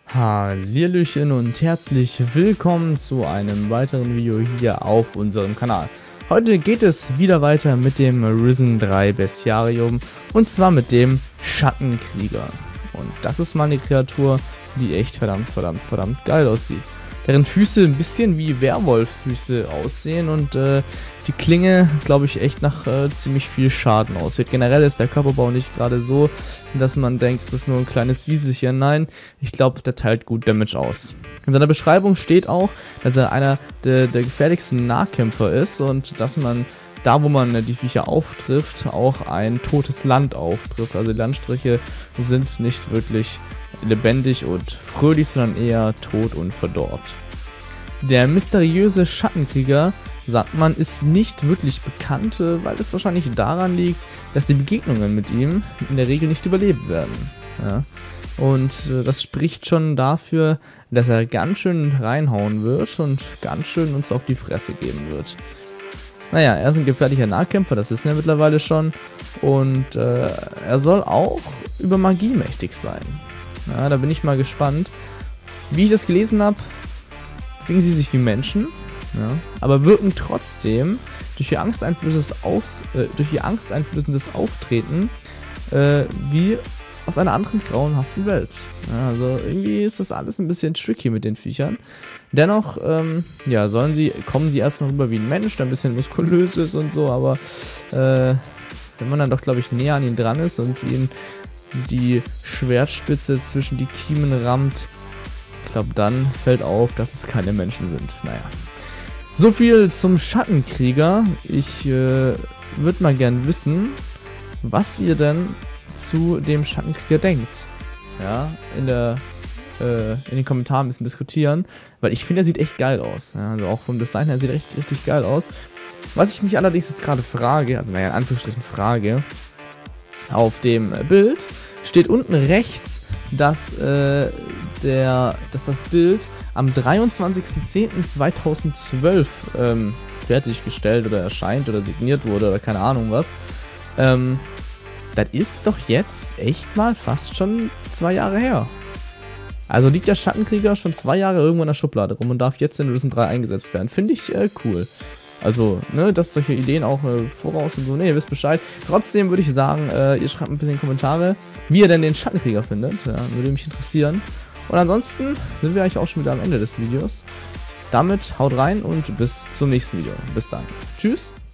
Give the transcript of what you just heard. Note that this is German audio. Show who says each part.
Speaker 1: Hallöchen und herzlich willkommen zu einem weiteren Video hier auf unserem Kanal. Heute geht es wieder weiter mit dem Risen 3 Bestiarium und zwar mit dem Schattenkrieger. Und das ist mal eine Kreatur, die echt verdammt geil aussieht. Deren Füße ein bisschen wie Werwolf-Füße aussehen und die Klinge, glaube ich, echt nach ziemlich viel Schaden aussieht. Generell ist der Körperbau nicht gerade so, dass man denkt, es ist nur ein kleines Wieselchen. Nein, ich glaube, der teilt gut Damage aus. In seiner Beschreibung steht auch, dass er einer der gefährlichsten Nahkämpfer ist und dass man da, wo man die Viecher auftrifft, auch ein totes Land auftrifft. Also die Landstriche sind nicht wirklich lebendig und fröhlich, sondern eher tot und verdorrt. Der mysteriöse Schattenkrieger, sagt man, ist nicht wirklich bekannt, weil es wahrscheinlich daran liegt, dass die Begegnungen mit ihm in der Regel nicht überlebt werden. Ja? Und das spricht schon dafür, dass er ganz schön reinhauen wird und ganz schön uns auf die Fresse geben wird. Naja, er ist ein gefährlicher Nahkämpfer, das wissen wir mittlerweile schon. Und er soll auch über Magie mächtig sein. Ja, da bin ich mal gespannt. Wie ich das gelesen habe, bewegen sie sich wie Menschen, ja, aber wirken trotzdem durch ihr angsteinflößendes Auftreten wie aus einer anderen grauenhaften Welt. Ja, also irgendwie ist das alles ein bisschen tricky mit den Viechern. Dennoch, ja, kommen sie erst noch rüber wie ein Mensch, der ein bisschen muskulös ist und so, aber wenn man dann doch, glaube ich, näher an ihn dran ist und ihn die Schwertspitze zwischen die Kiemen rammt, ich glaube, dann fällt auf, dass es keine Menschen sind. Naja. So viel zum Schattenkrieger. Ich würde mal gern wissen, was ihr denn zu dem Schattenkrieger denkt. Ja, in den Kommentaren ein bisschen diskutieren, weil ich finde, er sieht echt geil aus. Ja, also auch vom Design her sieht er richtig geil aus. Was ich mich allerdings jetzt gerade frage, also naja, in Anführungsstrichen frage, auf dem Bild steht unten rechts, dass das Bild am 23.10.2012 fertiggestellt oder erscheint oder signiert wurde oder keine Ahnung was. Das ist doch jetzt echt mal fast schon 2 Jahre her. Also liegt der Schattenkrieger schon 2 Jahre irgendwo in der Schublade rum und darf jetzt in Risen 3 eingesetzt werden. Finde ich cool. Also, ne, dass solche Ideen auch voraus und so, ne, ihr wisst Bescheid. Trotzdem würde ich sagen, ihr schreibt ein bisschen Kommentare, wie ihr denn den Schattenkrieger findet. Ja, würde mich interessieren. Und ansonsten sind wir eigentlich auch schon wieder am Ende des Videos. Damit haut rein und bis zum nächsten Video. Bis dann. Tschüss.